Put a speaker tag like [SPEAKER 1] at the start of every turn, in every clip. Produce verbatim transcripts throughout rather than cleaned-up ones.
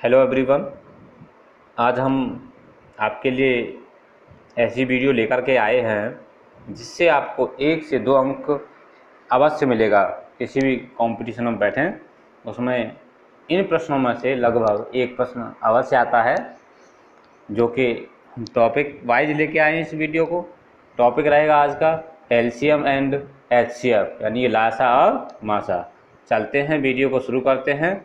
[SPEAKER 1] Hello everyone. आज हम आपके लिए ऐसी वीडियो लेकर के आए हैं जिससे आपको एक से दो अंक अवश्य मिलेगा। किसी भी कंपटीशन में बैठें उसमें इन प्रश्नों में से लगभग एक प्रश्न अवश्य आता है, जो कि हम टॉपिक वाइज लेके आए हैं। इस वीडियो को टॉपिक रहेगा आज का एलसीएम एंड एचसीएफ, यानी लासा और मासा। चलते हैं, वीडियो को शुरू करते हैं।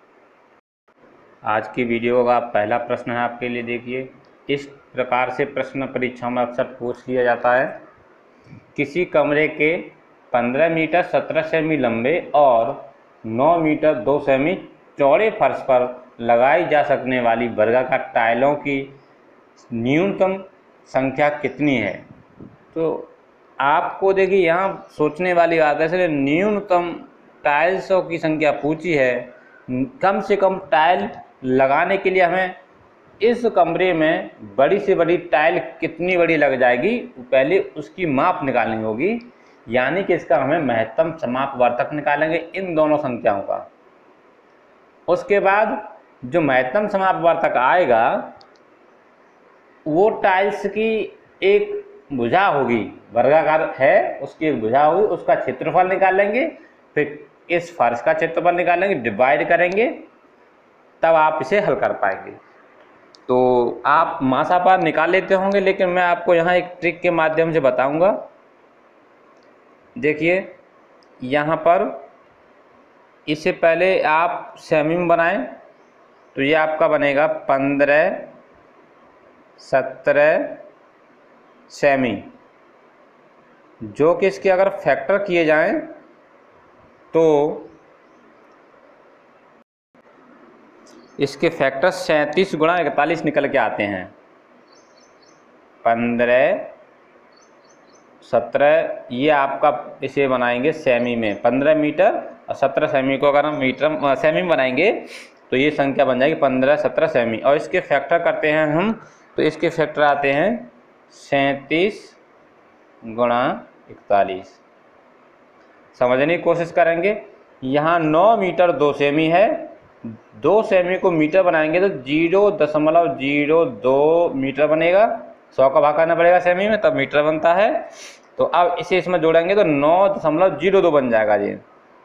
[SPEAKER 1] आज की वीडियो का पहला प्रश्न है आपके लिए, देखिए। इस प्रकार से प्रश्न परीक्षा में अक्सर पूछ लिया जाता है। किसी कमरे के पंद्रह मीटर सत्रह सेमी लंबे और नौ मीटर दो सेमी चौड़े फर्श पर लगाई जा सकने वाली वर्गाकार टाइलों की न्यूनतम संख्या कितनी है। तो आपको देखिए यहाँ सोचने वाली बात है, इसलिए न्यूनतम टाइल्सों की संख्या पूछी है। कम से कम टाइल लगाने के लिए हमें इस कमरे में बड़ी से बड़ी टाइल कितनी बड़ी लग जाएगी, पहले उसकी माप निकालनी होगी। यानी कि इसका हमें महत्तम समापवर्तक निकालेंगे इन दोनों संख्याओं का। उसके बाद जो महत्तम समापवर्तक आएगा वो टाइल्स की एक भुजा होगी, वर्गाकार है, उसकी एक भुजा होगी, उसका क्षेत्रफल निकालेंगे। फिर इस फर्श का क्षेत्रफल निकालेंगे, डिवाइड करेंगे, तब आप इसे हल कर पाएंगे। तो आप मासा पार निकाल लेते होंगे, लेकिन मैं आपको यहाँ एक ट्रिक के माध्यम से बताऊंगा। देखिए यहाँ पर इससे पहले आप सेमी में बनाएं, तो ये आपका बनेगा पंद्रह सत्रह सेमी, जो कि इसके अगर फैक्टर किए जाएं तो इसके फैक्टर सैंतीस गुणा इकतालीस निकल के आते हैं। पंद्रह सत्रह ये आपका इसे बनाएंगे सेमी में, पंद्रह मीटर और सत्रह सेमी को अगर हम मीटर सेमी में बनाएंगे तो ये संख्या बन जाएगी पंद्रह सत्रह सेमी। और इसके फैक्टर करते हैं हम, तो इसके फैक्टर आते हैं सैंतीस गुणा इकतालीस। समझने की कोशिश करेंगे। यहाँ नौ मीटर दो सेमी है, दो सेमी को मीटर बनाएंगे तो जीरो दशमलव जीरो दो मीटर बनेगा। सौ का भाग करना पड़ेगा सेमी में, तब मीटर बनता है। तो अब इसे इसमें जोड़ेंगे तो नौ दशमलव जीरो दो बन जाएगा जी।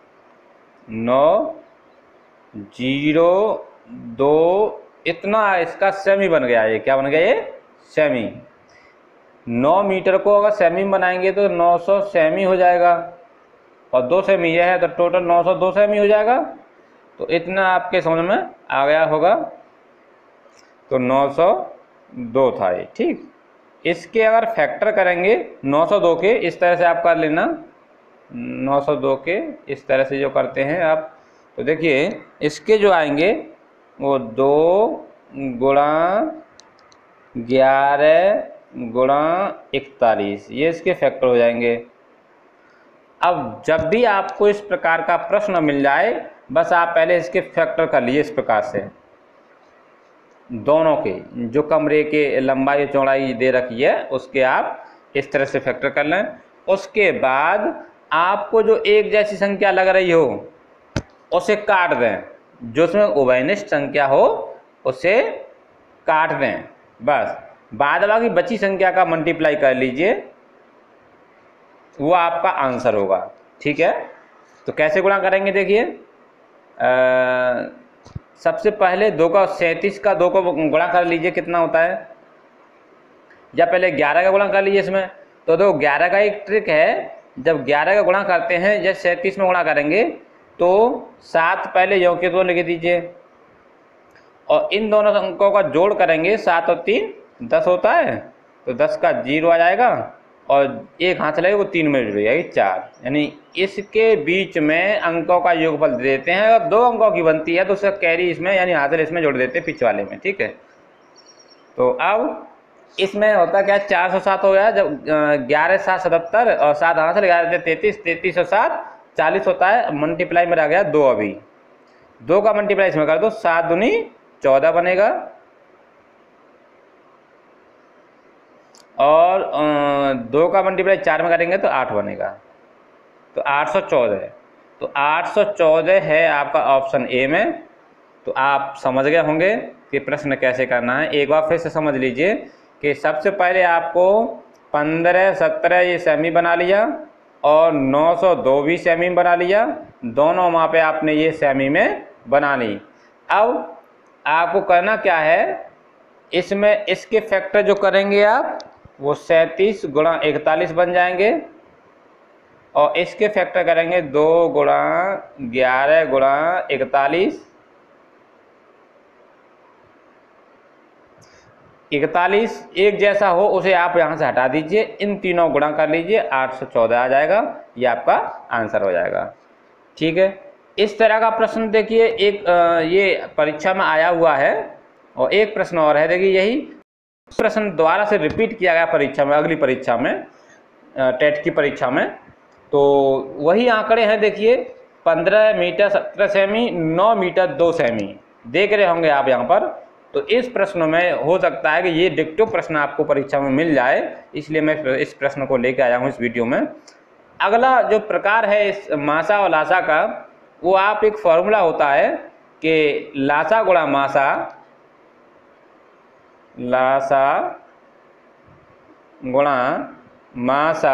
[SPEAKER 1] नौ जीरो दो इतना इसका सेमी बन गया। ये क्या बन गया? ये सेमी। नौ मीटर को अगर सेमी में बनाएंगे तो नौ सौ सेमी हो जाएगा, और दो सेमी यह है तो टोटल नौ सौ दो सेमी हो जाएगा। तो इतना आपके समझ में आ गया होगा। तो नौ सौ दो था ये, ठीक। इसके अगर फैक्टर करेंगे नौ सौ दो के, इस तरह से आप कर लेना, नौ सौ दो के इस तरह से जो करते हैं आप, तो देखिए इसके जो आएंगे वो दो गुणा ग्यारह गुणा इकतालीस, ये इसके फैक्टर हो जाएंगे। अब जब भी आपको इस प्रकार का प्रश्न मिल जाए, बस आप पहले इसके फैक्टर कर लीजिए इस प्रकार से। दोनों के जो कमरे के लंबाई चौड़ाई दे रखी है उसके आप इस तरह से फैक्टर कर लें। उसके बाद आपको जो एक जैसी संख्या लग रही हो उसे काट दें, जो उसमें उभयनिष्ठ संख्या हो उसे काट दें। बस बाद बाकी बची संख्या का मल्टीप्लाई कर लीजिए, वो आपका आंसर होगा, ठीक है। तो कैसे गुणा करेंगे? देखिए सबसे पहले दो का सैंतीस का दो को गुणा कर लीजिए, कितना होता है, या पहले ग्यारह का गुणा कर लीजिए इसमें। तो दो ग्यारह का एक ट्रिक है, जब ग्यारह का गुणा करते हैं जब सैंतीस में गुणा करेंगे तो सात पहले यों के दो लिख दीजिए, और इन दोनों अंकों का जोड़ करेंगे, सात और तीन दस होता है, तो दस का जीरो आ जाएगा, और एक हाथ लगेगा वो तीन में जुड़ जाएगी चार। यानी इसके बीच में अंकों का योगफल दे देते हैं। अगर दो अंकों की बनती है तो उसका कैरी इसमें यानी हासिल इसमें जोड़ देते हैं पिछ वाले में, ठीक है। तो अब इसमें होता क्या, चार सौ सात हो गया, जब ग्यारह सात सतहत्तर और सात हासिल ग्यारह तैंतीस, तैंतीस और सात चालीस होता है। मल्टीप्लाई में रह गया दो, अभी दो का मल्टीप्लाई इसमें कर दो, सात दूनी चौदह बनेगा, और दो का मल्टीप्लाई चार में करेंगे तो आठ बनेगा, तो आठ सौ चौदह। तो आठ सौ चौदह है आपका ऑप्शन ए में। तो आप समझ गए होंगे कि प्रश्न कैसे करना है। एक बार फिर से समझ लीजिए कि सबसे पहले आपको पंद्रह सत्रह ये सेमी बना लिया और नौ सौ दो भी सेमी बना लिया, दोनों वहाँ पे आपने ये सेमी में बना ली। अब आपको करना क्या है, इसमें इसके फैक्टर जो करेंगे आप वो सैंतीस गुणा इकतालीस बन जाएंगे और इसके फैक्टर करेंगे दो गुणा ग्यारह गुणा इकतालीस, इकतालीस एक जैसा हो उसे आप यहाँ से हटा दीजिए, इन तीनों गुणा कर लीजिए, आठ सौ चौदह आ जाएगा, ये आपका आंसर हो जाएगा। ठीक है, इस तरह का प्रश्न देखिए एक ये परीक्षा में आया हुआ है और एक प्रश्न और है, देखिए यही प्रश्न दोबारा से रिपीट किया गया परीक्षा में, अगली परीक्षा में, टेट की परीक्षा में। तो वही आंकड़े हैं, देखिए पंद्रह मीटर सत्रह सेमी, नौ मीटर दो सेमी देख रहे होंगे आप यहाँ पर। तो इस प्रश्न में हो सकता है कि ये डिक्टो प्रश्न आपको परीक्षा में मिल जाए, इसलिए मैं इस प्रश्न को लेकर आया हूँ इस वीडियो में। अगला जो प्रकार है इस मासा और लासा का, वो आप एक फॉर्मूला होता है कि लासा गुणा मासा, लासा गुणा मासा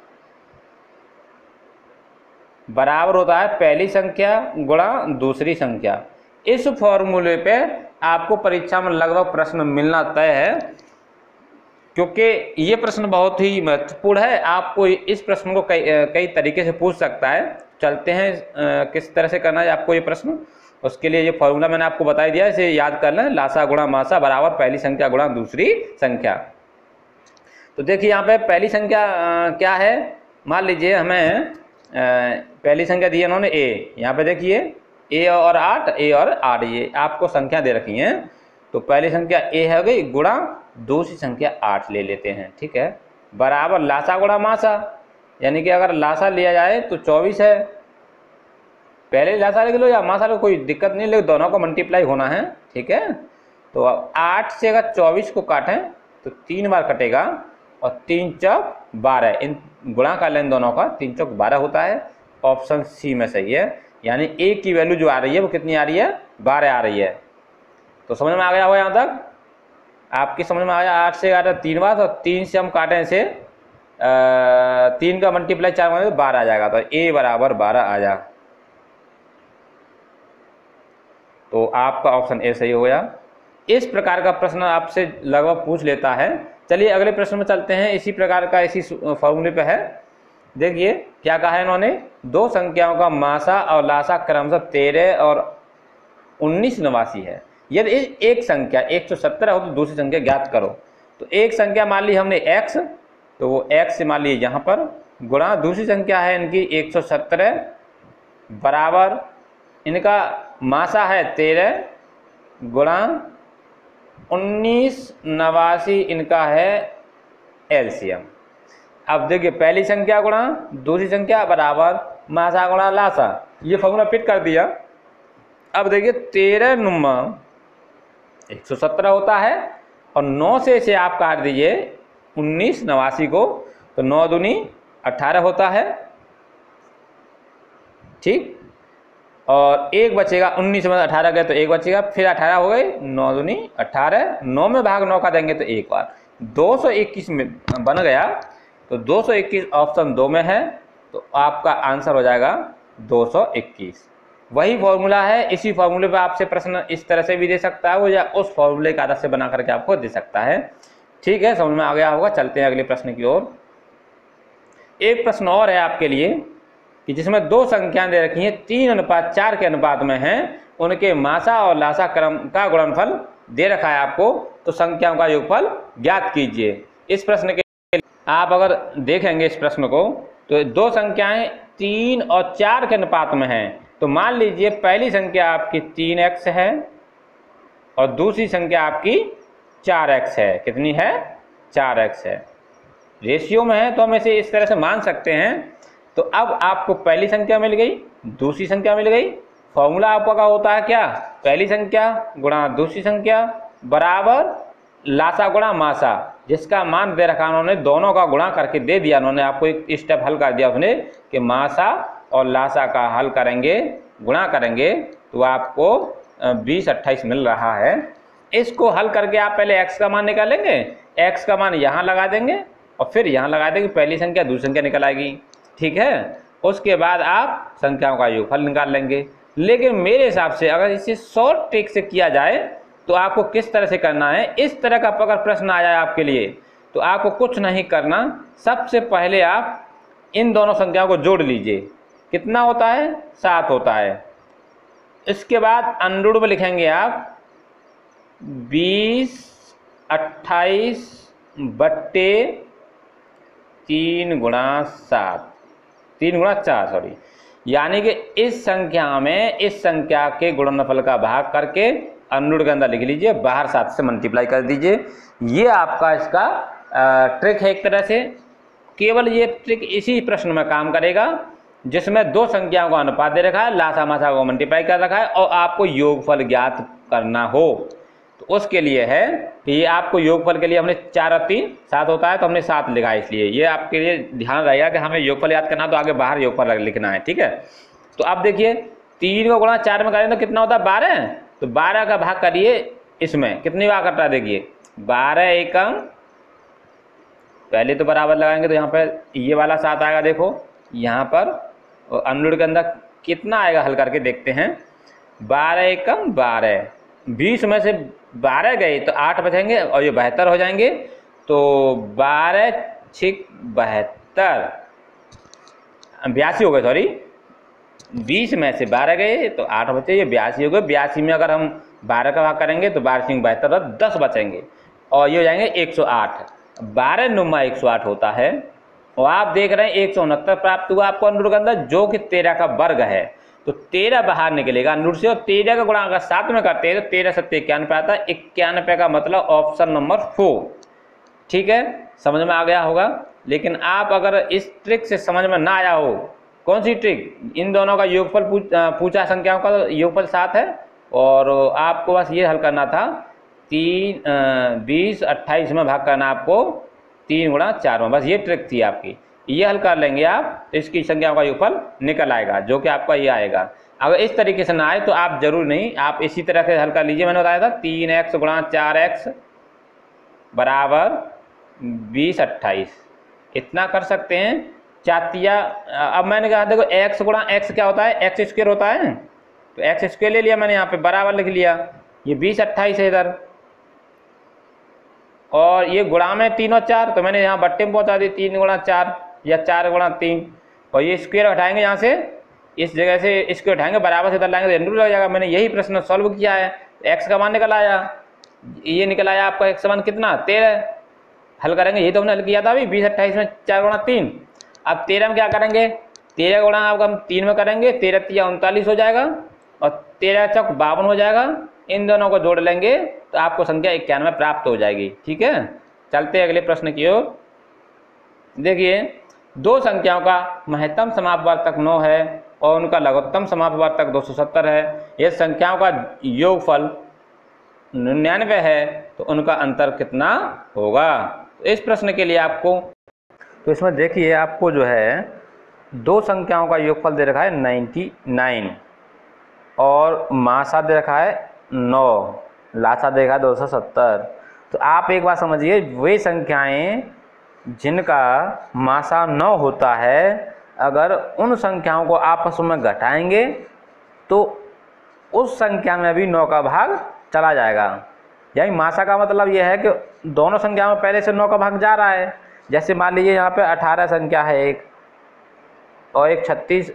[SPEAKER 1] बराबर होता है पहली संख्या गुणा दूसरी संख्या। इस फॉर्मूले पे आपको परीक्षा में लगभग प्रश्न मिलना तय है, क्योंकि ये प्रश्न बहुत ही महत्वपूर्ण है। आपको इस प्रश्न को कई कई तरीके से पूछ सकता है। चलते हैं किस तरह से करना है आपको ये प्रश्न, उसके लिए ये फॉर्मूला मैंने आपको बता दिया, इसे याद कर लें। लासा गुणा मासा बराबर पहली संख्या गुणा दूसरी संख्या। तो देखिए यहाँ पे पहली संख्या क्या है, मान लीजिए हमें पहली संख्या दी है उन्होंने ए, यहाँ पे देखिए ए और आठ, ए और आठ, ये आपको संख्या दे रखी हैं। तो पहली संख्या ए हो गई गुणा दूसरी संख्या आठ ले लेते हैं, ठीक है, बराबर लासा गुणा मासा, यानी कि अगर लासा लिया जाए तो चौबीस है, पहले लासा लिख लो या मासा लो, कोई दिक्कत नहीं, लेकिन दोनों को मल्टीप्लाई होना है, ठीक है। तो आठ से अगर चौबीस को काटें तो तीन बार कटेगा और तीन चौक बारह, इन गुणा कर लें दोनों का, तीन चौक बारह होता है। ऑप्शन सी में सही है, यानी ए की वैल्यू जो आ रही है वो कितनी आ रही है, बारह आ रही है। तो समझ में आ गया होगा यहाँ तक, आपकी समझ में आया। आठ से ग्यारह तीन बार, तो तीन से हम काटें इसे, तीन का मल्टीप्लाई चार मारेंगे तो बारह आ जाएगा, तो ए बराबर बारह आ जा, तो आपका ऑप्शन ए सही हो गया। इस प्रकार का प्रश्न आपसे लगभग पूछ लेता है। चलिए अगले प्रश्न में चलते हैं, इसी प्रकार का इसी फॉर्मूले पे है। देखिए क्या कहा है इन्होंने, दो संख्याओं का मासा और लासा क्रमशः तेरह और उन्नीस नवासी है। यदि एक संख्या एक सौ सत्रह हो तो दूसरी संख्या ज्ञात करो। तो एक संख्या मान ली हमने x, तो वो x से मान ली यहाँ पर, गुणा दूसरी संख्या है इनकी एक सौ सत्रह बराबर इनका मासा है तेरह गुणा उन्नीस नवासी, इनका है एलसीएम। अब देखिए पहली संख्या गुणा दूसरी संख्या बराबर मासा गुणा लासा, ये फॉर्मूला फिट कर दिया। अब देखिए तेरह नुमा एक सौ सत्रह होता है और नौ से इसे आप काट दीजिए उन्नीस नवासी को, तो नौ दूनी अट्ठारह होता है, ठीक, और एक बचेगा, उन्नीस में अठारह गए तो एक बचेगा, फिर अठारह हो गए, नौ दूनी अट्ठारह, नौ में भाग नौ का देंगे तो एक बार, दो सौ इक्कीस में बन गया। तो दो सौ इक्कीस ऑप्शन दो में है, तो आपका आंसर हो जाएगा दो सौ इक्कीस। वही फॉर्मूला है, इसी फॉर्मूले पर आपसे प्रश्न इस तरह से भी दे सकता है वो, या उस फॉर्मूले का आदत से बना करके आपको दे सकता है। ठीक है, समझ में आ गया होगा। चलते हैं अगले प्रश्न की ओर। एक प्रश्न और है आपके लिए कि जिसमें दो संख्याएं दे रखी हैं, तीन अनुपात चार के अनुपात में हैं, उनके मासा और लासा क्रम का गुणनफल दे रखा है आपको, तो संख्याओं का योगफल ज्ञात कीजिए। इस प्रश्न के आप अगर देखेंगे इस प्रश्न को, तो दो संख्याएं तीन और चार के अनुपात में हैं। तो मान लीजिए पहली संख्या आपकी तीन एक्स है और दूसरी संख्या आपकी चार एक्स है। कितनी है? चार एक्स है। रेशियो में है तो हम इसे इस तरह से मान सकते हैं। तो अब आपको पहली संख्या मिल गई, दूसरी संख्या मिल गई। फॉर्मूला आपका होता है क्या? पहली संख्या गुणा दूसरी संख्या बराबर लासा गुणा मासा, जिसका मान दे रखा उन्होंने, दोनों का गुणा करके दे दिया उन्होंने आपको, एक स्टेप हल कर दिया उसने कि मासा और लासा का हल करेंगे, गुणा करेंगे, तो आपको बीस अट्ठाईस मिल रहा है। इसको हल करके आप पहले x का मान निकालेंगे, x का मान यहाँ लगा देंगे और फिर यहाँ लगा देंगे, पहली संख्या दूसरी संख्या निकल आएगी। ठीक है, उसके बाद आप संख्याओं का योगफल निकाल लेंगे। लेकिन मेरे हिसाब से अगर इसे शॉर्ट ट्रिक से किया जाए तो आपको किस तरह से करना है, इस तरह का अगर प्रश्न आ जाए आपके लिए तो आपको कुछ नहीं करना। सबसे पहले आप इन दोनों संख्याओं को जोड़ लीजिए। कितना होता है? सात होता है। इसके बाद अंडर में लिखेंगे आप बीस अट्ठाईस बट्टे तीन गुणा सात, तीन गुणा चार सॉरी, यानी कि इस संख्या में इस संख्या के गुणनफल का भाग करके अंडर के अंदर लिख लीजिए, बाहर सात से मल्टीप्लाई कर दीजिए। ये आपका इसका ट्रिक है एक तरह से। केवल ये ट्रिक इसी प्रश्न में काम करेगा जिसमें दो संख्याओं का अनुपात दे रखा है, लासा मासा को मल्टीप्लाई कर रखा है और आपको योगफल ज्ञात करना हो। तो उसके लिए है कि ये आपको योगफल के लिए हमने चार और तीन सात होता है तो हमने सात लिखा है, इसलिए ये आपके लिए ध्यान रहेगा कि हमें योगफल याद करना तो आगे बाहर योगफल लिखना है। ठीक है, तो आप देखिए तीन को गुणा चार में करें तो कितना होता है? बारह। तो बारह का भाग करिए इसमें, कितनी बार करता है? देखिए बारह एकम, पहले तो बराबर लगाएंगे तो यहाँ पर ये वाला सात आएगा, देखो यहाँ पर, और अंडर के अंदर कितना आएगा हल करके देखते हैं। बारह एकम बारह, बीस में से बारह गए तो आठ बचेंगे और ये बहत्तर हो जाएंगे। तो बारह छिक बहत्तर, बयासी हो गए, सॉरी बीस में से बारह गए तो आठ बचे, ये बयासी हो गए। बयासी में अगर हम बारह का भाग करेंगे तो बारह छिक बहत्तर और दस बचेंगे और ये हो जाएंगे एक सौ आठ। बारह नुमा एक सौ आठ होता है और आप देख रहे हैं एक सौ उनहत्तर प्राप्त हुआ आपको अंडर के अंदर, जो कि तेरह का वर्ग है। तो तेरह बाहर निकलेगा अंडर से और तेरह का गुणा अगर सात में करते हैं तो तेरह सत्तर इक्यानवे आता है। इक्यानवे का मतलब ऑप्शन नंबर फोर। ठीक है, समझ में आ गया होगा। लेकिन आप अगर इस ट्रिक से समझ में ना आया हो, कौन सी ट्रिक? इन दोनों का योगफल पूछ, पूछा, संख्याओं का योगफल सात है और आपको बस ये हल करना था, तीन बीस अट्ठाईस में भाग करना आपको तीन गुणा चार में, बस ये ट्रिक थी आपकी। ये हल कर लेंगे आप तो इसकी संख्याओं का योगफल निकल आएगा, जो कि आपका ये आएगा। अगर इस तरीके से ना आए तो आप जरूर नहीं, आप इसी तरह से हल कर लीजिए। मैंने बताया था तीन एक्स गुणा चार एक्स बराबर बीस अट्ठाईस, इतना कर सकते हैं। चातिया, अब मैंने कहा देखो एक्स गुणा एक्स क्या होता है? एक्स स्क्वायर होता है। तो एक्स स्क्वायर ले लिया मैंने, यहाँ पे बराबर लिख लिया, ये बीस अट्ठाईस है इधर, और ये गुणा में तीन और चार, तो मैंने यहाँ बट्टे में पहुँचा दी, तीन गुणा चार या चार गुणा तीन, और ये स्क्वायर हटाएंगे यहाँ से, इस जगह से स्क्वायर हटाएंगे, बराबर से इधर लाएंगे तो अंडर लग जाएगा। मैंने यही प्रश्न सॉल्व किया है। एक्स का मान निकल आया, ये निकल आया आपका एक्स का मान कितना? तेरह। हल करेंगे, ये तो हमने हल किया था अभी, बीस अट्ठाईस में चार गुणा तीन। अब तेरह में क्या करेंगे? तेरह गुणा आपका हम तीन में करेंगे, तेरह तिया उनतालीस हो जाएगा और तेरह चौक बावन हो जाएगा। इन दोनों को जोड़ लेंगे तो आपको संख्या इक्यानवे प्राप्त हो जाएगी। ठीक है, चलते हैं अगले प्रश्न की ओर। देखिए दो संख्याओं का महत्तम समापवर्तक नौ है और उनका लघुत्तम समापवर्तक दो सौ सत्तर है। यह संख्याओं का योगफल निन्यानवे है तो उनका अंतर कितना होगा? तो इस प्रश्न के लिए आपको, तो इसमें देखिए आपको जो है दो संख्याओं का योगफल दे रखा है निन्यानवे और मासा दे रखा है नौ, लासा दे रखा है दो सौ सत्तर। तो आप एक बात समझिए, वे संख्याएं जिनका मासा नौ होता है, अगर उन संख्याओं को आपस में घटाएंगे तो उस संख्या में भी नौ का भाग चला जाएगा। यानी मासा का मतलब यह है कि दोनों संख्याओं में पहले से नौ का भाग जा रहा है। जैसे मान लीजिए यहाँ पे अठारह संख्या है एक और एक छत्तीस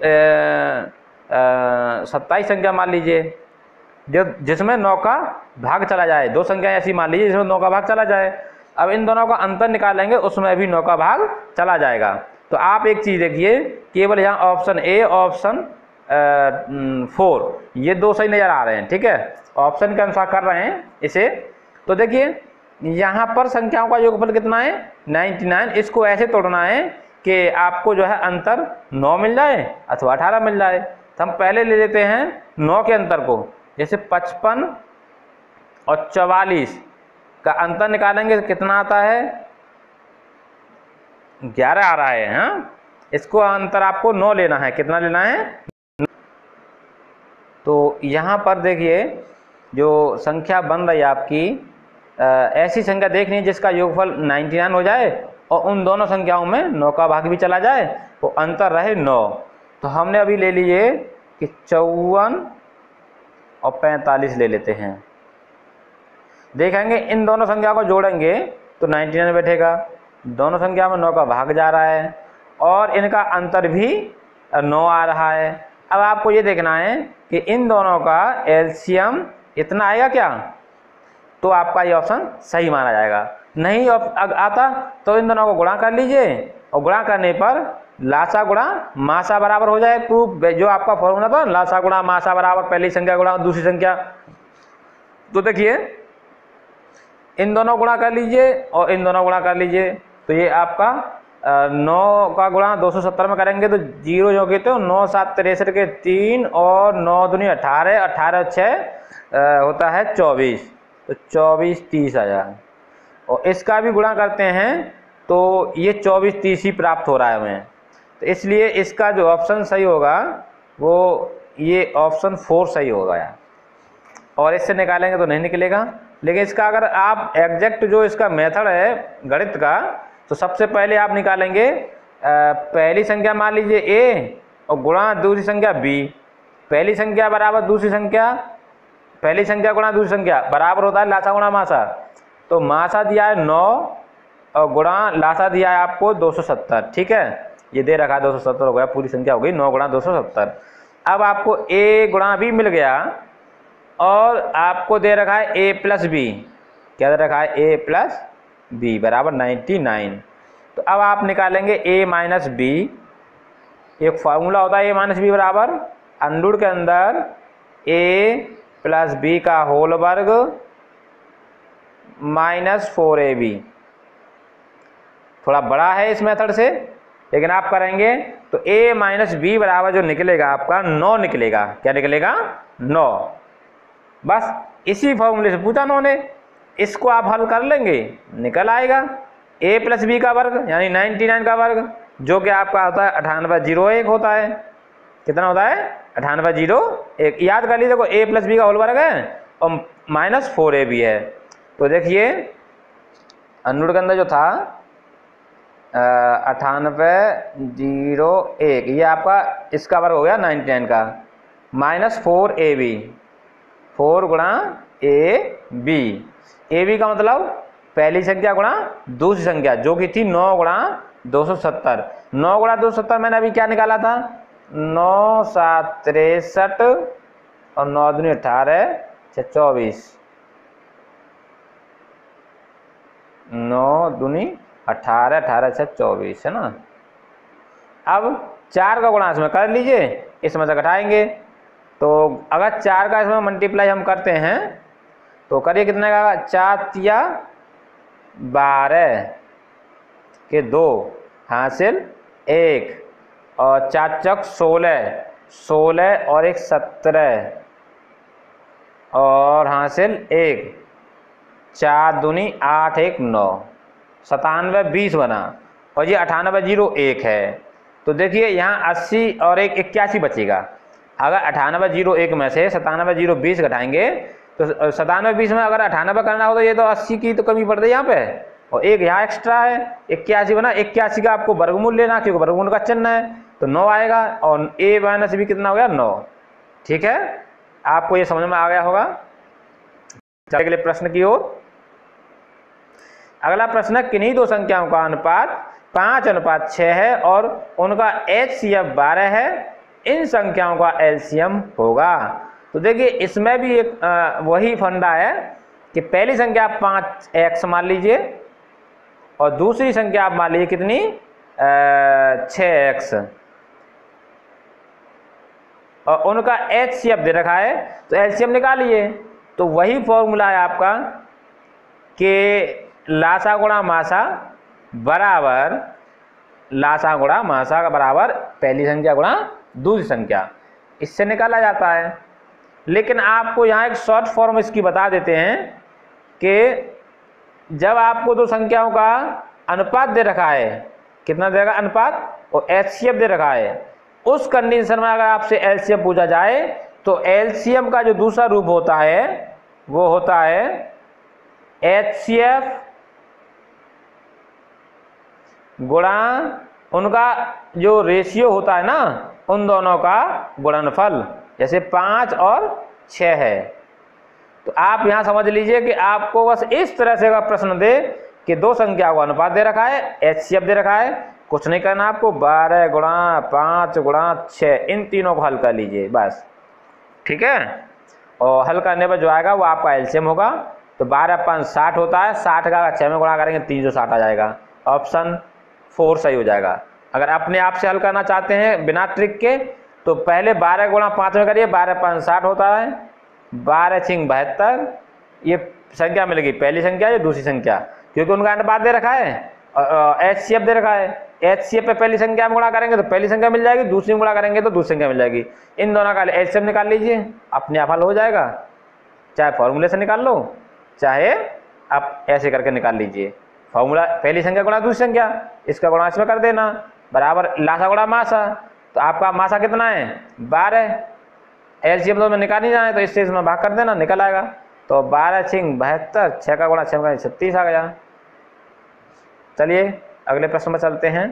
[SPEAKER 1] सत्ताईस संख्या मान लीजिए, जो जिसमें नौ का भाग चला जाए। दो संख्या ऐसी मान लीजिए जिसमें नौ का भाग चला जाए। अब इन दोनों का अंतर निकालेंगे, उसमें भी नौ का भाग चला जाएगा। तो आप एक चीज़ देखिए, केवल यहाँ ऑप्शन ए, ऑप्शन फोर, ये दो सही नज़र आ रहे हैं। ठीक है, ऑप्शन के अनुसार कर रहे हैं इसे। तो देखिए यहाँ पर संख्याओं का योगफल कितना है? निन्यानवे। इसको ऐसे तोड़ना है कि आपको जो है अंतर नौ मिल जाए अथवा अठारह मिल जाए। तो हम पहले ले लेते हैं नौ के अंतर को, जैसे पचपन और चवालीस का अंतर निकालेंगे तो कितना आता है? ग्यारह आ रहा है। हाँ, इसको अंतर आपको नौ लेना है। कितना लेना है? तो यहाँ पर देखिए जो संख्या बन रही है आपकी, आ, ऐसी संख्या देखनी है जिसका योगफल निन्यानवे हो जाए और उन दोनों संख्याओं में नौ का भाग भी चला जाए, वो अंतर रहे नौ। तो हमने अभी ले लिए कि चौवन और पैंतालीस ले लेते हैं। देखेंगे इन दोनों संख्या को जोड़ेंगे तो निन्यानवे बैठेगा, दोनों संख्या में नौ का भाग जा रहा है और इनका अंतर भी नौ आ रहा है। अब आपको ये देखना है कि इन दोनों का एलसीएम इतना आएगा क्या, तो आपका ये ऑप्शन सही माना जाएगा। नहीं आता तो इन दोनों को गुणा कर लीजिए और गुणा करने पर लासा गुणा मासा बराबर हो जाए। प्रूफ जो आपका फॉर्मूला था, लासा गुणा मासा बराबर पहली संख्या गुणा दूसरी संख्या। तो देखिए इन दोनों गुणा कर लीजिए और इन दोनों गुणा कर लीजिए, तो ये आपका नौ का गुणा दो सौ सत्तर में करेंगे तो जीरो जो कहते हो नौ सात तिरसठ के तीन और नौ दूनी अठारह, अठारह छः होता है चौबीस, तो चौबीस तीस आया। और इसका भी गुणा करते हैं तो ये चौबीस तीस ही प्राप्त हो रहा है हमें, तो इसलिए इसका जो ऑप्शन सही होगा वो ये ऑप्शन फोर सही होगा यार। और इससे निकालेंगे तो नहीं निकलेगा, लेकिन इसका अगर आप एग्जैक्ट जो इसका मेथड है गणित का, तो सबसे पहले आप निकालेंगे पहली संख्या मान लीजिए ए और गुणा दूसरी संख्या बी। पहली संख्या बराबर दूसरी संख्या, पहली संख्या गुणा दूसरी संख्या बराबर होता है लासा गुणा मासा। तो मासा दिया है नौ और गुणा लासा दिया है आपको दो सौ सत्तर, ठीक है, ये दे रखा है दो सौ सत्तर हो गया, पूरी संख्या हो गई नौ गुणा दो सौ सत्तर। अब आपको ए गुणा बी मिल गया और आपको दे रखा है ए प्लस बी, क्या दे रखा है ए प्लस बी बराबर नाइन्टी नाइन। तो अब आप निकालेंगे ए माइनस बी, एक फार्मूला होता है ए माइनस बी बराबर अंडर के अंदर ए प्लस बी का होल वर्ग माइनस फोर ए बी। थोड़ा बड़ा है इस मेथड से, लेकिन आप करेंगे तो a माइनस बी बराबर जो निकलेगा आपका नौ निकलेगा। क्या निकलेगा? नौ। बस इसी फॉर्मूले से पूछा उन्होंने, इसको आप हल कर लेंगे निकल आएगा a प्लस बी का वर्ग यानी निन्यानवे का वर्ग, जो कि आपका होता है अठानवे जीरो एक होता है। कितना होता है? अठानवे जीरो एक। याद कर लीजिए, देखो a प्लस बी का होल वर्ग है और माइनस फोर ए बी है। तो देखिए अंडर के अंदर जो था अठानवे जीरो एक, ये आपका इसका वर्ग हो गया नाइन्टी नाइन का, minus four A B, four गुणा ए बी। ए बी का मतलब पहली संख्या गुणा दूसरी संख्या, जो कि थी नौ गुणा दो सौ सत्तर। नौ गुणा दो सौ सत्तर मैंने अभी क्या निकाला था? नौ सात तिरसठ और नौ दूनी अठारह छः चौबीस, नौ दूनी अठारह, अठारह छः चौबीस, है ना। अब चार का गुणा इसमें कर लीजिए, इसमें से घटाएंगे तो अगर चार का इसमें मल्टीप्लाई हम करते हैं तो करिए कितने का? चार तिया बारह के दो हासिल एक और चार चौक सोलह, सोलह और एक सत्रह और हासिल एक, चार दूनी आठ एक नौ, सतानवे बीस बना और ये अठानवे जीरो एक है। तो देखिए यहाँ अस्सी और एक इक्यासी बचेगा। अगर अठानवे जीरो एक में से सतानवे जीरो बीस घटाएंगे तो सतानवे बीस में अगर अठानवे करना हो तो ये तो अस्सी की तो कमी पड़ रही है यहाँ पे, और एक यहाँ एक्स्ट्रा है इक्यासी बना। इक्यासी का आपको वर्गमूल लेना, क्योंकि वर्गमूल का चिन्ह है, तो नौ आएगा और ए माइनस बी कितना हो गया? नौ। ठीक है, आपको ये समझ में आ गया होगा। चलिए अगले प्रश्न की ओर। अगला प्रश्न है, किन्हीं दो संख्याओं का अनुपात पाँच अनुपात छः है और उनका एच सी एफ बारह है, इन संख्याओं का एलसीएम होगा। तो देखिए इसमें भी एक आ, वही फंडा है कि पहली संख्या आप पाँच एक्स मान लीजिए और दूसरी संख्या आप मान लीजिए कितनी? छः एक्स, और उनका एच सी एफ दे रखा है, तो एलसीएम निकालिए। तो वही फॉर्मूला है आपका कि लासा गुणा मासा बराबर लासा गुणा मासा का बराबर पहली संख्या गुणा दूसरी संख्या, इससे निकाला जाता है। लेकिन आपको यहाँ एक शॉर्ट फॉर्म इसकी बता देते हैं कि जब आपको दो संख्याओं का अनुपात दे रखा है, कितना देगा अनुपात, और एचसीएफ दे रखा है, उस कंडीशन में अगर आपसे एलसीएम पूछा जाए तो एलसीएम का जो दूसरा रूप होता है वो होता है एच सी एफ गुणा उनका जो रेशियो होता है ना उन दोनों का गुणनफल, जैसे पाँच और छः है। तो आप यहाँ समझ लीजिए कि आपको बस इस तरह से अगर प्रश्न दे कि दो संख्या का अनुपात दे रखा है, एच सी एफ दे रखा है, कुछ नहीं करना आपको, बारह गुणा पाँच गुणा छः इन तीनों को हल कर लीजिए बस, ठीक है। और हल करने पर जो आएगा वो आपका एलसीएम होगा। तो बारह पाँच साठ होता है, साठ का छः में गुणा करेंगे तीन सौ साठ आ जाएगा, ऑप्शन फोर सही हो जाएगा। अगर अपने आप से हल करना चाहते हैं बिना ट्रिक के तो पहले बारह गुणा पाँच में करिए, बारह पाँच साठ होता है, बारह छिंग बहत्तर, ये संख्या मिलेगी पहली संख्या या दूसरी संख्या, क्योंकि उनका अनुपात दे रखा है, एच सी एफ दे रखा है। एच सी एफ पे पहली संख्या में गुणा करेंगे तो पहली संख्या मिल जाएगी, दूसरी में गुणा करेंगे तो दूसरी संख्या मिल जाएगी। इन दोनों का एच सी एफ निकाल लीजिए, अपने आप हल हो जाएगा। चाहे फॉर्मूले से निकाल लो, चाहे आप ऐसे करके निकाल लीजिए। फॉर्मूला पहली संख्या गुणा दूसरी संख्या, इसका गुणा इसमें कर देना, बराबर लासा गुणा मासा। तो आपका मासा कितना है बारह, एलसीएम तो में निकाल ही जाए तो इससे इसमें भाग कर देना, निकल आएगा। तो बारह छिंग बहत्तर, छः का गुणा छः का छत्तीस आ गया। चलिए अगले प्रश्न में चलते हैं।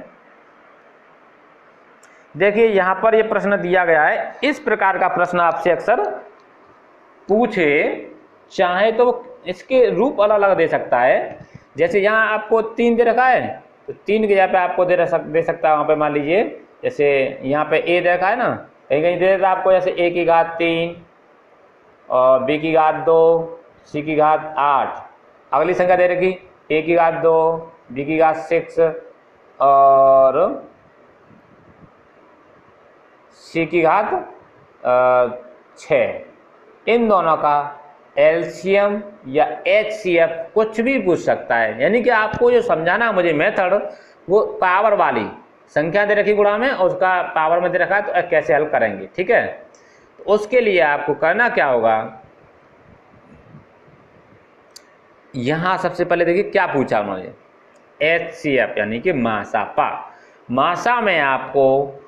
[SPEAKER 1] देखिए यहाँ पर ये प्रश्न दिया गया है, इस प्रकार का प्रश्न आपसे अक्सर पूछे, चाहे तो इसके रूप अलग अलग दे सकता है। जैसे यहाँ आपको तीन दे रखा है तो तीन के जगह पे आपको दे सक, दे सकता है वहाँ पे, मान लीजिए जैसे यहाँ पे ए दे रखा है ना, कहीं कहीं दे देता है आपको जैसे ए की घात तीन और बी की घात दो, सी की घात आठ, अगली संख्या दे रखी ए की घात दो, बी की घात सिक्स और सी की घात छः। इन दोनों का एलसीएम या एच सी एफ कुछ भी पूछ सकता है। यानी कि आपको जो समझाना है मुझे मेथड, वो पावर वाली संख्या दे रखी गुणा में और उसका पावर में दे रखा है तो कैसे हल करेंगे, ठीक है। तो उसके लिए आपको करना क्या होगा, यहाँ सबसे पहले देखिए क्या पूछा उन्होंने, एच सी एफ यानी कि मासा पा। मासा में आपको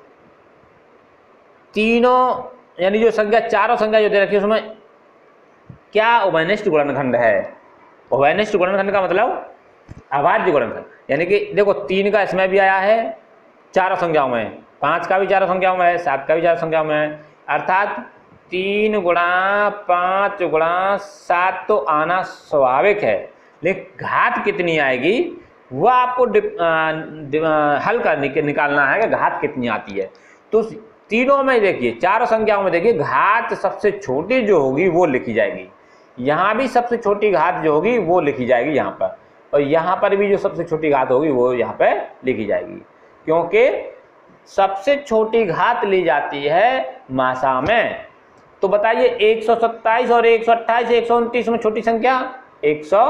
[SPEAKER 1] तीनों यानी जो संख्या चारों संख्या जो दे रखी है उसमें क्या उभयनिष्ठ गुणनखंड है। उभयनिष्ठ गुणनखंड का मतलब अभाज्य गुणनखंड, यानी कि देखो तीन का इसमें भी आया है चारों संख्याओं में, पाँच का भी चारों संख्याओं में है, सात का भी चारों संख्याओं में है, अर्थात तीन गुणा पाँच गुणा सात तो आना स्वाभाविक है, लेकिन घात कितनी आएगी वह आपको डिप, आ, डिप, आ, हल करने के निकालना है कि घात कितनी आती है। तो तीनों में देखिए, चारों संख्याओं में देखिए, घात सबसे छोटी जो होगी वो लिखी जाएगी, यहाँ भी सबसे छोटी घात जो होगी वो लिखी जाएगी यहाँ पर, और यहाँ पर भी जो सबसे छोटी घात होगी वो यहाँ पे लिखी जाएगी, क्योंकि सबसे छोटी घात ली जाती है मासा में। तो बताइए एक सौ सत्ताईस और एक सौ अट्ठाईस एक सौ उनतीस में छोटी संख्या एक सौ,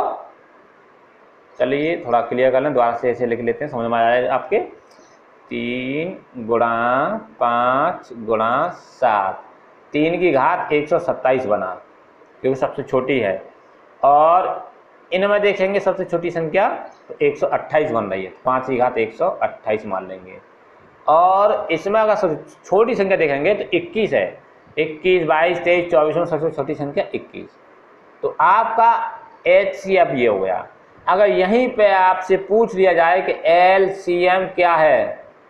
[SPEAKER 1] चलिए थोड़ा क्लियर कर लें, दोबारा से ऐसे लिख लेते हैं, समझ में आ जाए आपके। तीन गुणा पाँच गुणा सात, तीन की घात एक सौ सत्ताईस बना क्योंकि सबसे छोटी है, और इनमें देखेंगे सबसे छोटी संख्या तो एक सौ अट्ठाईस बन रही है, पाँच की घात एक सौ अट्ठाईस मान लेंगे। और इसमें अगर सबसे छोटी संख्या देखेंगे तो इक्कीस है, इक्कीस बाईस तेईस चौबीस में सबसे छोटी संख्या इक्कीस। तो आपका एच सी एफ ये हो गया। अगर यहीं पे आपसे पूछ लिया जाए कि एल सी एम क्या है,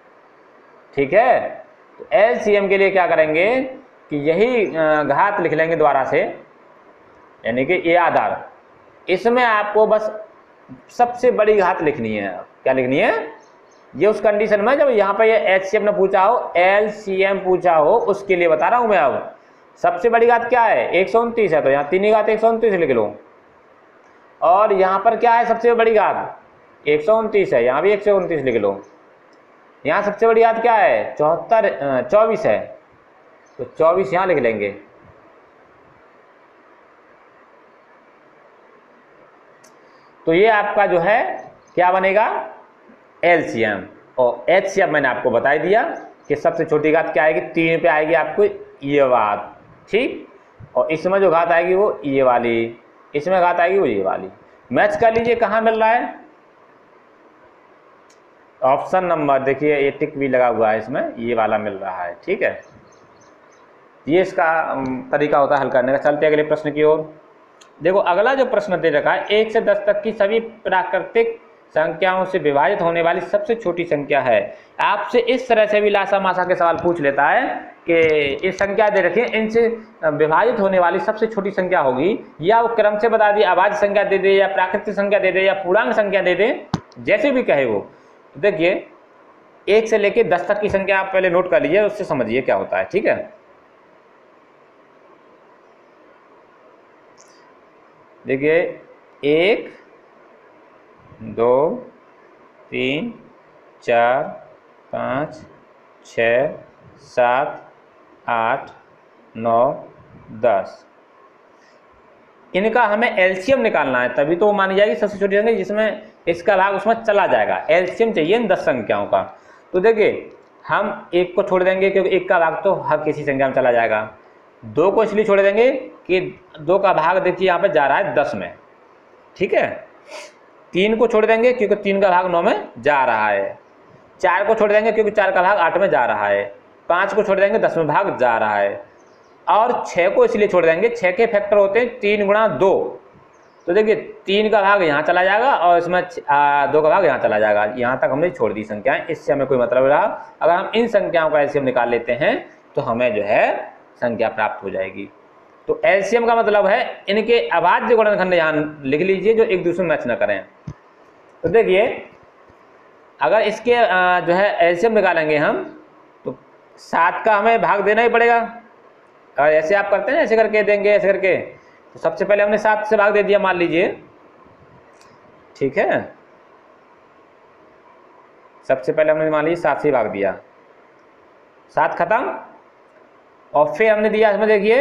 [SPEAKER 1] ठीक है, तो एल सी एम के लिए क्या करेंगे कि यही घात लिख लेंगे दोबारा से, यानी कि ये आधार, इसमें आपको बस सबसे बड़ी घात लिखनी है। क्या लिखनी है, ये उस कंडीशन में जब यहाँ पे ये एच सी एम ने पूछा हो, एल सी एम पूछा हो, उसके लिए बता रहा हूँ मैं। अब सबसे बड़ी घात क्या है, एक सौ उनतीस है, तो यहाँ तीन घात एक सौ उनतीस लिख लो, और यहाँ पर क्या है सबसे बड़ी घात एक सौ उनतीस है, यहाँ भी एक सौ उनतीस लिख लो। यहाँ सबसे बड़ी घात क्या है, चौहत्तर चौबीस है, तो चौबीस यहाँ लिख लेंगे। तो ये आपका जो है क्या बनेगा, एल सी एम। और एच सी एफ मैंने आपको बता दिया कि सबसे छोटी घात क्या आएगी, तीन पे आएगी आपको ये बात, ठीक, और इसमें जो घात आएगी वो ये वाली, इसमें घात आएगी वो ये वाली। मैच कर लीजिए कहाँ मिल रहा है, ऑप्शन नंबर देखिए, ये टिक भी लगा हुआ है इसमें, ये वाला मिल रहा है, ठीक है। ये इसका तरीका होता है हल करने का। चलते अगले प्रश्न की ओर। देखो अगला जो प्रश्न दे रखा है, एक से दस तक की सभी प्राकृतिक संख्याओं से विभाजित होने वाली सबसे छोटी संख्या है। आपसे इस तरह से भी लासा मासा के सवाल पूछ लेता है कि ये संख्या दे रखी है, इनसे विभाजित होने वाली सबसे छोटी संख्या होगी, या वो क्रम से बता दिए, अभाज्य संख्या दे दे, या प्राकृतिक संख्या दे दे, या पूर्णांक संख्या दे दे, जैसे भी कहे वो। तो देखिए एक से लेके दस तक की संख्या आप पहले नोट कर लीजिए, उससे समझिए क्या होता है, ठीक है। देखिए एक, दो, तीन, चार, पाँच, छः, सात, आठ, नौ, दस। इनका हमें एलसीएम निकालना है, तभी तो वो मानी जाएगी सबसे छोटी संख्या जिसमें इसका भाग उसमें चला जाएगा। एलसीएम चाहिए इन दस संख्याओं का। तो देखिए हम एक को छोड़ देंगे क्योंकि एक का भाग तो हर किसी संख्या में चला जाएगा। दो को इसलिए छोड़ देंगे कि दो का भाग देखिए यहाँ पे जा रहा है दस में, ठीक है। तीन को छोड़ देंगे क्योंकि तीन का भाग नौ में जा रहा है। चार को छोड़ देंगे क्योंकि चार का भाग आठ में जा रहा है। पाँच को छोड़ देंगे दस में भाग जा रहा है। और छः को इसलिए छोड़ देंगे, छः के फैक्टर होते हैं तीन गुणा दो। तो देखिए तीन का भाग यहाँ चला जाएगा और इसमें आ, दो का भाग यहाँ चला जाएगा। यहाँ तक हमने छोड़ दी संख्याएं, इससे हमें कोई मतलब रहा। अगर हम इन संख्याओं का एलसीएम निकाल लेते हैं तो हमें जो है संख्या प्राप्त हो जाएगी। तो एलसीएम का मतलब है इनके अभाज्य गुणनखंड यहाँ लिख लीजिए जो एक दूसरे में मैच न करें। तो देखिए अगर इसके आ, जो है एलसीएम निकालेंगे हम तो सात का हमें भाग देना ही पड़ेगा। और ऐसे आप करते हैं ऐसे करके देंगे, ऐसे करके, तो सबसे पहले हमने सात से भाग दे दिया मान लीजिए, ठीक है। सबसे पहले हमने मान लीजिए सात से भाग दिया, सात खत्म। और फिर हमने दिया इसमें देखिए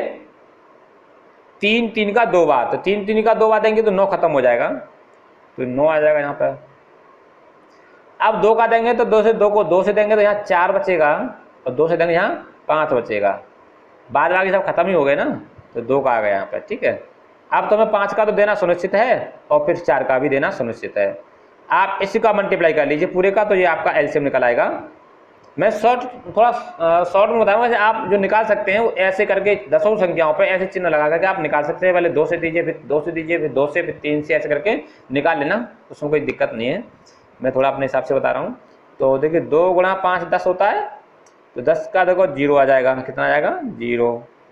[SPEAKER 1] तीन तीन का दो बार, तो तीन तीन का दो बार देंगे तो नौ खत्म हो जाएगा, तो नौ आ जाएगा यहाँ पर। अब दो का देंगे तो दो से दो को दो से देंगे तो यहाँ चार बचेगा, और दो से देंगे यहाँ पाँच बचेगा। बाद बाकी सब खत्म ही हो गए ना, तो दो का आ गया यहाँ पर, ठीक है। अब तो हमें पाँच का तो देना सुनिश्चित है और फिर चार का भी देना सुनिश्चित है। आप इसी का मल्टीप्लाई कर लीजिए पूरे का, तो ये आपका एलसीएम निकल आएगा। मैं शॉर्ट थोड़ा शॉर्ट में बताऊंगा, वैसे आप जो निकाल सकते हैं वो ऐसे करके दसों संख्याओं पे ऐसे चिन्ह लगा करके आप निकाल सकते हैं। पहले दो से दीजिए, फिर दो से दीजिए, फिर दो से, फिर तीन से, ऐसे करके निकाल लेना, उसमें कोई दिक्कत नहीं है। मैं थोड़ा अपने हिसाब से बता रहा हूँ। तो देखिए दो गुणा पाँच दस होता है, तो दस का देखो जीरो आ जाएगा, कितना आ जाएगा जीरो।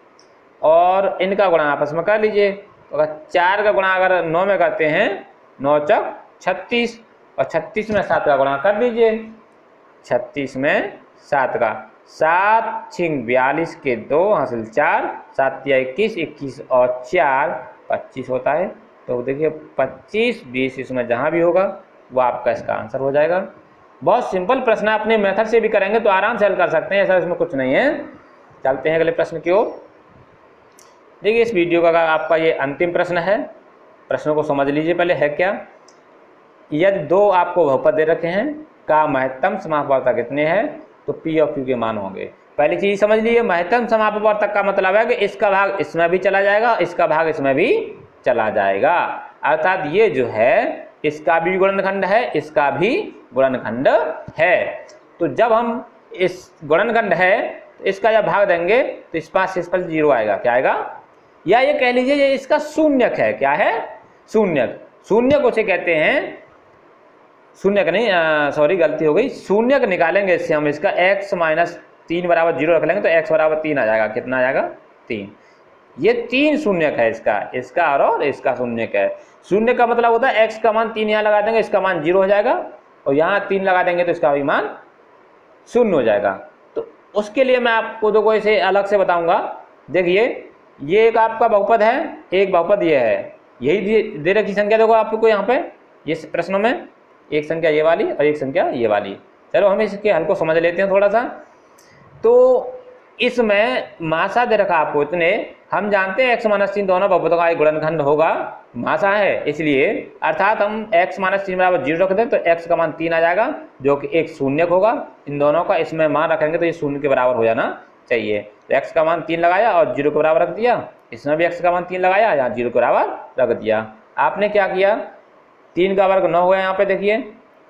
[SPEAKER 1] और इनका गुणा आपस में कर लीजिए। तो अगर चार का गुणा अगर नौ में करते हैं, नौ चौक छत्तीस, और छत्तीस में सात का गुणा कर दीजिए, छत्तीस में सात का, सात छिंग बयालीस के दो हासिल चार, सात या इक्कीस, इक्कीस और चार पच्चीस होता है। तो देखिए पच्चीस बीस इसमें जहाँ भी होगा वो आपका इसका आंसर हो जाएगा। बहुत सिंपल प्रश्न है, अपने मेथड से भी करेंगे तो आराम से हल कर सकते हैं, ऐसा इसमें कुछ नहीं है। चलते हैं अगले प्रश्न की ओर। देखिए इस वीडियो का आपका ये अंतिम प्रश्न है, प्रश्नों को समझ लीजिए पहले है क्या। यदि दो आपको बहुपद दे रखे हैं का महत्तम समापवर्तक कितने हैं, तो पी और क्यू के मान होंगे। पहली चीज समझ लीजिए, महत्तम समापवर्तक का मतलब है कि इसका भाग इसमें भी चला जाएगा, इसका भाग इसमें भी चला जाएगा। अर्थात ये जो है इसका भी गुणनखंड है, इसका भी गुणनखंड है। तो जब हम इस गुणनखंड है तो इसका जब भाग देंगे तो इस पास इस पर जीरो आएगा, क्या आएगा, या ये कह लीजिए ये इसका शून्यक है। क्या है, शून्यक। शून्यक उसे कहते हैं, शून्यक नहीं, सॉरी गलती हो गई, शून्यक निकालेंगे इससे हम इसका x माइनस तीन बराबर जीरो रख लेंगे तो x बराबर तीन आ जाएगा। कितना आ जाएगा, तीन। ये तीन शून्यक है इसका, इसका और इसका शून्यक है। शून्य का मतलब होता है x का मान तीन यहाँ लगा देंगे, इसका मान जीरो हो जाएगा, और यहाँ तीन लगा देंगे तो इसका भी मान शून्य हो जाएगा। तो उसके लिए मैं आपको दो को इसे अलग से बताऊंगा। देखिए ये एक आपका बहुपद है, एक बहुपद ये है, यही दे रखी संख्या देखो आपको यहाँ पे ये प्रश्नों में, एक संख्या ये वाली और एक संख्या ये वाली। चलो हम इसके हल को समझ लेते हैं थोड़ा सा। तो इसमें मासा दे रखा आपको इतने, हम जानते हैं x माइनस तीन दोनों बहुपदों का एक गुणनखंड होगा, मासा है इसलिए, अर्थात हम x माइनस तीन बराबर जीरो रख दें तो x का मान तीन आ जाएगा जो कि एक शून्यक होगा। इन दोनों का इसमें मान रखेंगे तो ये शून्य के बराबर हो जाना चाहिए। तो x का मान तीन लगाया और जीरो के बराबर रख दिया, इसमें भी x का मान तीन लगाया, यहाँ जीरो के बराबर रख दिया। आपने क्या किया, तीन का वर्ग नौ हुआ यहाँ पे देखिए,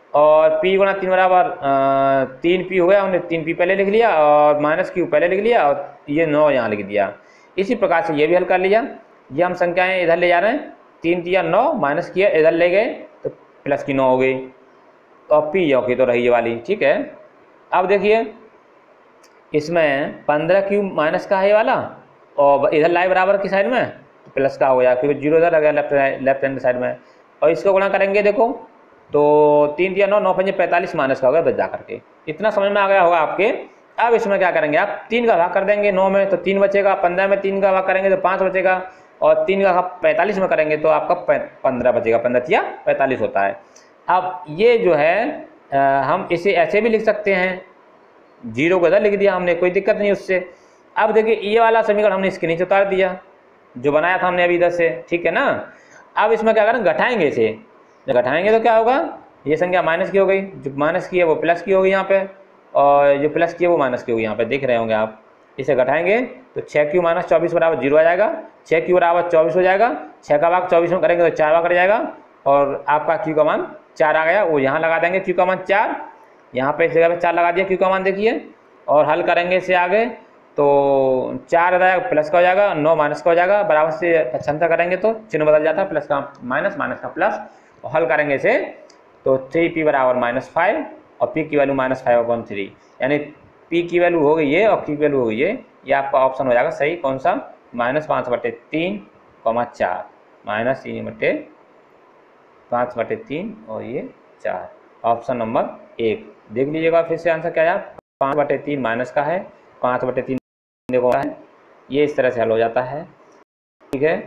[SPEAKER 1] और पी गुणा तीन बराबर तीन पी हो गया, हमने तीन पी पहले लिख लिया और माइनस क्यू पहले लिख लिया और ये नौ यहाँ लिख दिया। इसी प्रकार से ये भी हल कर लिया। ये हम संख्याएं इधर ले जा रहे हैं, तीन दिया नौ, माइनस किया इधर ले गए तो प्लस की नौ हो गई, तो अब पी की तो रही ये वाली। ठीक है, अब देखिए इसमें पंद्रह क्यू माइनस का है ये वाला और इधर लाए बराबर की साइड में तो प्लस का हो गया क्योंकि जीरो इधर आ गया लेफ्ट लेफ्ट हैंड साइड में। और इसको गुणा करेंगे देखो तो तीन दिया नौ, नौ पंजे पैंतालीस माइनस का हो गया बच जा करके। इतना समझ में आ गया होगा आपके। अब इसमें क्या करेंगे आप, तीन का भाग कर देंगे नौ में तो तीन बचेगा, पंद्रह में तीन का भाग करेंगे तो पाँच बचेगा और तीन का भाग पैंतालीस में करेंगे तो आपका पंद्रह बचेगा, पंद्रह या पैंतालीस होता है। अब ये जो है आ, हम इसे ऐसे भी लिख सकते हैं, जीरो को इधर लिख दिया हमने, कोई दिक्कत नहीं उससे। अब देखिए ये वाला समीकरण हमने इसके नीचे उतार दिया जो बनाया था हमने अभी इधर से, ठीक है ना। अब इसमें क्या करें, घटाएंगे इसे, जब घटाएंगे तो क्या होगा, ये संख्या माइनस की हो गई, जो माइनस की है वो प्लस की होगी यहाँ पे और जो प्लस की है वो माइनस की होगी यहाँ पे, देख रहे होंगे आप। इसे घटाएंगे तो छः क्यू माइनस चौबीस बराबर जीरो आ जाएगा, छः क्यू बराबर चौबीस हो जाएगा, छः का भाग चौबीस में करेंगे तो चार भाग कट जाएगा और आपका क्यू का मान चार आ गया। वो यहाँ लगा देंगे क्यू का मान चार, यहाँ पे इस जगह पे चार लगा दिया क्यू का मान देखिए, और हल करेंगे इसे आगे तो चार आ जाएगा प्लस का हो जाएगा, नौ माइनस का हो जाएगा, बराबर से पचहत्तर करेंगे तो चिन्ह बदल जाता है, प्लस का माइनस माइनस का प्लस। और हल करेंगे इसे तो थ्री पी बराबर माइनस फाइव और पी की value minus five upon three, यानी पी की वैल्यू हो गई ये और क्यू की वैल्यू हो गई ये। ये आपका ऑप्शन हो जाएगा सही, कौन सा, माइनस पाँच बटे तीन कॉमा चार, माइनस तीन बटे पाँच बटे तीन और ये चार, ऑप्शन नंबर एक। देख लीजिएगा फिर से आंसर क्या आया, पाँच बटे तीन माइनस का है, पाँच बटे तीन देखो है, ये इस तरह से हल हो जाता है। ठीक है,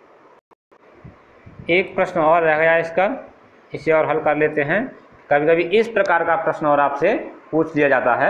[SPEAKER 1] एक प्रश्न और रह गया इसका, इसे और हल कर लेते हैं। कभी कभी इस प्रकार का प्रश्न और आपसे पूछ लिया जाता है।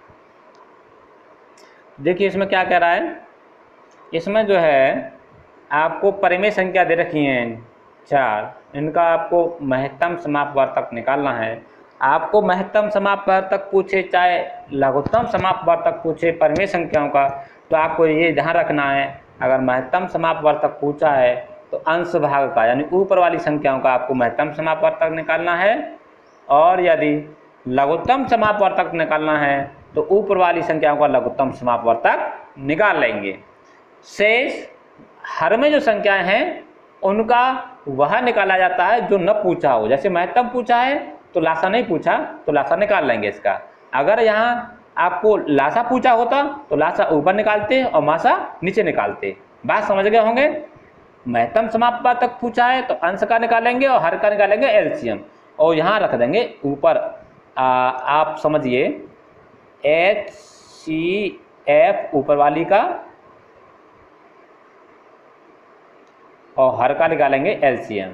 [SPEAKER 1] देखिए इसमें क्या कह रहा है, इसमें जो है आपको परिमेय संख्या दे रखी हैं चार, इनका आपको महत्तम समापवर्तक निकालना है। आपको महत्तम समापवर्तक पूछे चाहे लघुत्तम समापवर्तक पूछे परिमेय संख्याओं का, तो आपको ये ध्यान रखना है, अगर महत्तम समापवर्तक पूछा है तो अंश भाग का यानी ऊपर वाली संख्याओं का आपको महत्तम समापवर्तक निकालना है, और यदि लघुत्तम समापवर्तक निकालना है तो ऊपर वाली संख्याओं का लघुत्तम समापवर्तक निकाल लेंगे। शेष हर में जो संख्याएं हैं उनका वह निकाला जाता है जो न पूछा हो। जैसे महत्तम पूछा है तो लासा नहीं पूछा तो लासा निकाल लेंगे इसका। अगर यहाँ आपको लासा पूछा होता तो लासा ऊपर निकालते और मासा नीचे निकालते। बात समझ गए होंगे। महत्तम समापवर्तक पूछा है तो अंश का निकालेंगे और हर का निकालेंगे एलसीएम, और यहाँ रख देंगे ऊपर आप समझिए एच सी एफ ऊपर वाली का और हर का निकालेंगे एलसीएम।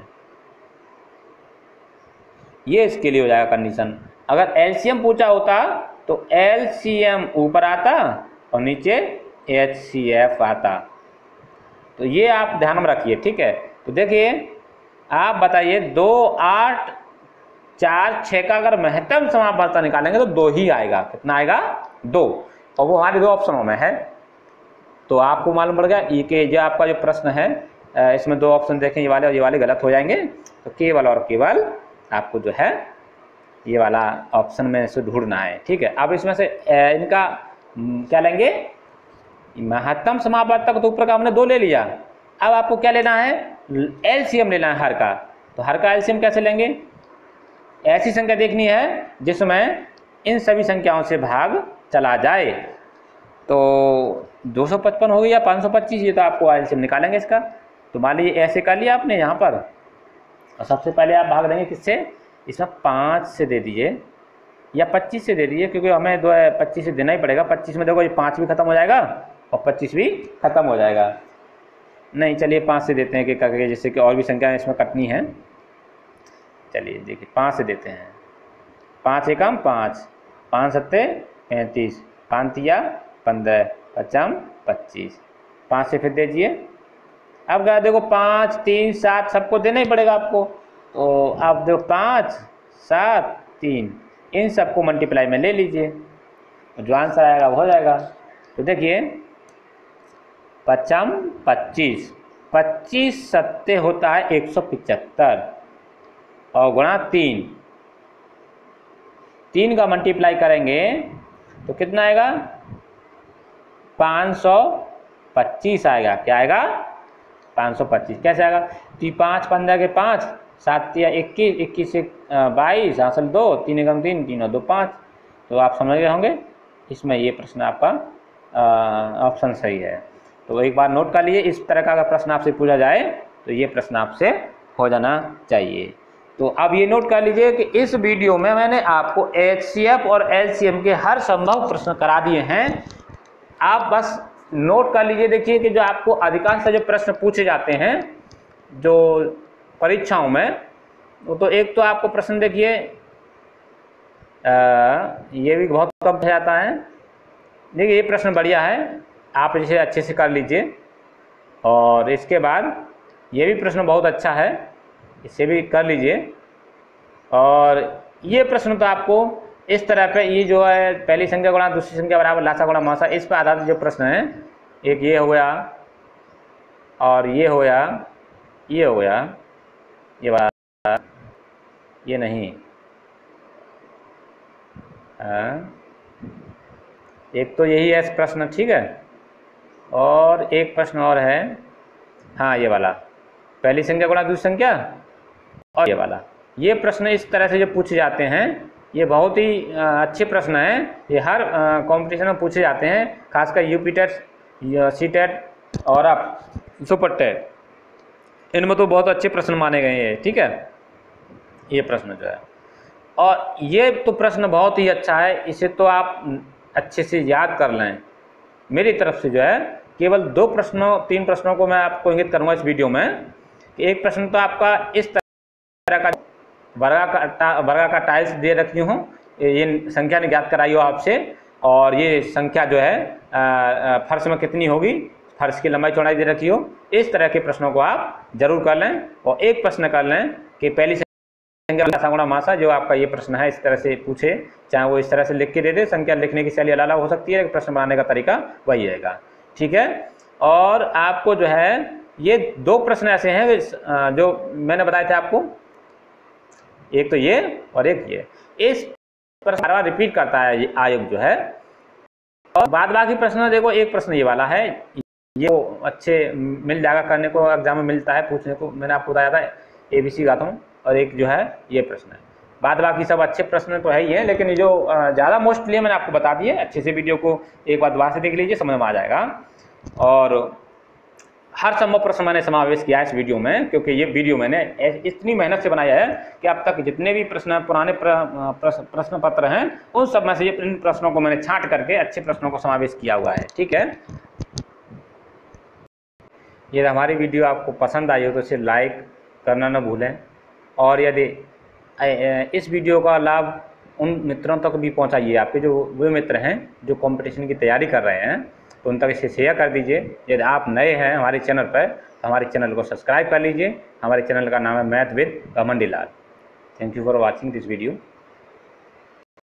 [SPEAKER 1] ये इसके लिए हो जाएगा कंडीशन। अगर एलसीएम पूछा होता तो एलसीएम ऊपर आता और नीचे एचसीएफ आता। तो ये आप ध्यान में रखिए, ठीक है। तो देखिए आप बताइए दो आठ चार छः का अगर महत्तम समापवर्तक निकालेंगे तो दो ही आएगा। कितना आएगा? दो, और वो हमारे दो ऑप्शनों में है। तो आपको मालूम पड़ गया ये कि जो आपका जो प्रश्न है इसमें दो ऑप्शन देखें, ये वाले और ये वाले गलत हो जाएंगे। तो केवल और केवल आपको जो है ये वाला ऑप्शन में से ढूंढना है, ठीक है। अब इसमें से इनका क्या लेंगे, महत्तम समापवर्तक तो ऊपर का हमने दो ले लिया। अब आपको क्या लेना है, एलसीएम लेना है हर का। तो हर का एलसीएम कैसे लेंगे, ऐसी संख्या देखनी है जिसमें इन सभी संख्याओं से भाग चला जाए। तो दो सौ पचपन हो गई या पाँच सौ पच्चीस, ये तो आपको एलसीएम निकालेंगे इसका। तो मान लीजिए ऐसे कर लिया आपने यहाँ पर, और सबसे पहले आप भाग देंगे किससे, इसमें पाँच से दे दीजिए या पच्चीस से दे दीजिए, क्योंकि हमें दो पच्चीस से देना ही पड़ेगा। पच्चीस में देखो ये पाँच भी खत्म हो जाएगा और पच्चीस भी खत्म हो जाएगा। नहीं चलिए पाँच से देते हैं कि करके, जैसे कि और भी संख्याएं इसमें कटनी है। चलिए देखिए पाँच से देते हैं। पाँच एकम पाँच, पाँच सत्ते पैंतीस, पाँच तिया पंद्रह, पचम पच्चीस, पाँच से फिर दीजिए। अब क्या देखो पाँच तीन सात सबको देना ही पड़ेगा आपको। तो आप देखो पाँच सात तीन, इन सबको मल्टीप्लाई में ले लीजिए, जो आंसर आएगा वो हो जाएगा। तो देखिए पचम पच्चीस, पच्चीस सत्ते होता है एक सौ पिचहत्तर और गुणा तीन, तीन का मल्टीप्लाई करेंगे तो कितना आएगा, पाँच सौ पच्चीस आएगा। क्या आएगा, पाँच सौ पच्चीस। कैसे आएगा, तो पाँच पंद्रह के पाँच, सात या इक्कीस, इक्कीस से बाईस, हासिल दो, तीन एकम तीन, तीन और दो पाँच। तो आप समझ गए होंगे, इसमें ये प्रश्न आपका ऑप्शन सही है। तो एक बार नोट कर लीजिए, इस तरह का अगर प्रश्न आपसे पूछा जाए तो ये प्रश्न आपसे हो जाना चाहिए। तो अब ये नोट कर लीजिए कि इस वीडियो में मैंने आपको एच सी एफ और एल सी एम के हर संभव प्रश्न करा दिए हैं। आप बस नोट कर लीजिए। देखिए कि जो आपको अधिकांश जो प्रश्न पूछे जाते हैं जो परीक्षाओं में, वो तो एक तो आपको प्रश्न देखिए ये भी बहुत कम हो जाता है। देखिए ये प्रश्न बढ़िया है, आप इसे अच्छे से कर लीजिए। और इसके बाद ये भी प्रश्न बहुत अच्छा है, इसे भी कर लीजिए। और ये प्रश्न तो आपको इस तरह पे, ये जो है पहली संख्या गुणा दूसरी संख्या बराबर लासा गुणा मासा, इस पर आधारित जो प्रश्न है, एक ये हो गया और ये हो गया, ये हो गया, ये बात ये नहीं आ, एक तो यही है प्रश्न, ठीक है। और एक प्रश्न और है, हाँ ये वाला, पहली संख्या गुणा दूसरी संख्या, और ये वाला। ये प्रश्न इस तरह से जो पूछे जाते हैं, ये बहुत ही अच्छे प्रश्न हैं। ये हर कंपटीशन में पूछे जाते हैं, खासकर यूपी टेट, सी टेट और आप सुपर टेट, इनमें तो बहुत अच्छे प्रश्न माने गए हैं, ठीक है। ये प्रश्न जो है, और ये तो प्रश्न बहुत ही अच्छा है, इसे तो आप अच्छे से याद कर लें। मेरी तरफ से जो है केवल दो प्रश्नों तीन प्रश्नों को मैं आपको इंगित करूँगा इस वीडियो में। एक प्रश्न तो आपका इस तरह का वर्गा वर्गा का टाइल्स दे रखी हूँ, ये संख्या ने ज्ञात कराई हो आपसे, और ये संख्या जो है फर्श में कितनी होगी, फर्श की लंबाई चौड़ाई दे रखी हो। इस तरह के प्रश्नों को आप जरूर कर लें। और एक प्रश्न कर लें कि पहली संख्या लासा गुणा मासा, जो आपका ये प्रश्न है, इस तरह से पूछे, चाहे वो इस तरह से लिख के दे दे, संख्या लिखने की शैली अलग अलग हो सकती है, प्रश्न बनाने का तरीका वही रहेगा, ठीक है। और आपको जो है ये दो प्रश्न ऐसे हैं जो मैंने बताए थे आपको, एक तो ये और एक ये, इस प्रश्न बार बार रिपीट करता है ये आयोग जो है। और बाद बाकी प्रश्न देखो, एक प्रश्न ये वाला है, ये वो अच्छे मिल जाएगा, करने को एग्जाम में मिलता है पूछने को, मैंने आपको बताया था ए बी सी गाता हूँ। और एक जो है ये प्रश्न है, बाद बाकी सब अच्छे प्रश्न तो है ही है, लेकिन ये जो ज़्यादा मोस्टली मैंने आपको बता दिए। अच्छे से वीडियो को एक बार दोबारा से देख लीजिए, समझ में आ जाएगा। और हर संभव प्रश्न मैंने समावेश किया है इस वीडियो में, क्योंकि ये वीडियो मैंने इतनी मेहनत से बनाया है कि अब तक जितने भी प्रश्न पुराने प्रश्न पत्र हैं, उन सब में से ये इन प्रश्नों को मैंने छांट करके अच्छे प्रश्नों को समावेश किया हुआ है, ठीक है। ये हमारी वीडियो आपको पसंद आई हो तो इसे लाइक करना न भूलें। और यदि इस वीडियो का लाभ उन मित्रों तक भी पहुंचाइए, आपके जो वे मित्र हैं जो कंपटीशन की तैयारी कर रहे हैं, तो उन तक इसे शेयर कर दीजिए। यदि आप नए हैं हमारे चैनल पर तो हमारे चैनल को सब्सक्राइब कर लीजिए। हमारे चैनल का नाम है math with Ghamandi Lal. Thank you for watching this video.